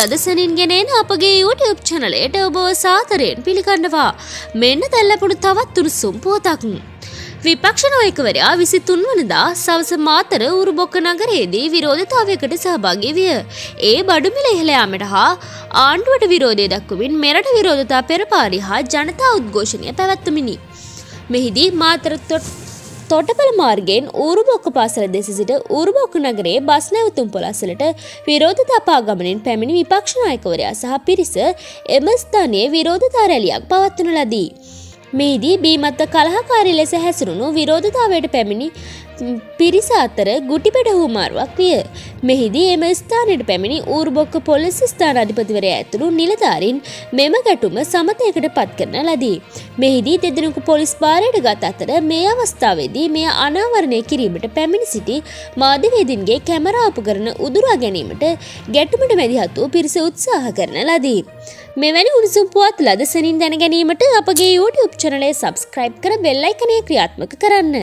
ලද සැනින් ගෙනෙන අපගේ YouTube channel එකට ඔබව සාදරයෙන් පිළිගන්නවා. මෙන්න දැන් ලැබුණු තවත් උණුසුම් පුවතක්. විපක්ෂ නායකවරයා 23 වනදා සවස මාතර උරුබොක්ක නගරයේදී විරෝධතාවයකට සහභාගී විය. ඒ බඩු මිල ඉහළ යාමට හා ආණ්ඩුවට විරෝධය දක්වමින් මෙරට විරෝධතා පෙරපාරි හා ජනතා උද්ඝෝෂණය පැවැත්වමිනි. මෙහිදී මාතර තොටපළ මාර්ගයෙන් ඌරුබොක්ක පාසල දෙස සිට ඌරුබොක්ක නගරයේ බස් නැවතුම් පොළස්සලට විරෝධතා පාගමනින් පැමිණි විපක්ෂ නායකවරයා සහ පිරිස එම ස්ථානයේ විරෝධතා රැලියක් පවත්වන ලදී. මෙහිදී බීමත්ත කලහකාරී ලෙස හැසිරුණු විරෝධතාවයට පැමිණි පිරිස අතර ගුටිබෙඩ හුවමාරුවක් විය. මෙහිදී එම ස්ථානයට පැමිණි ඌරුබොක්ක පොලිස් ස්ථානාධිපතිවරයා ඇතුළු නිලධාරීන් මෙම ගැටුම සමතයකට පත් කරන ලදී. මෙහිදී දෙදෙනෙකු පොලිස් භාරයට ගත් අතර මේ අවස්ථාවේදී මෙය අනාවරණය කිරීමට පැමිණි සිටි මාධ්‍යවේදීන්ගේ කැමරා උපකරණ උදුරා ගැනීමට ගැටුමට මැදිහත් වූ පිරිස උත්සාහ කරන ලදී. මෙවැනි උණුසුම් පුවත් ලද සැනින් දැන ගැනීමට අපගේ YouTube channel එක subscribe කර bell icon එක ක්‍රියාත්මක කරන්න.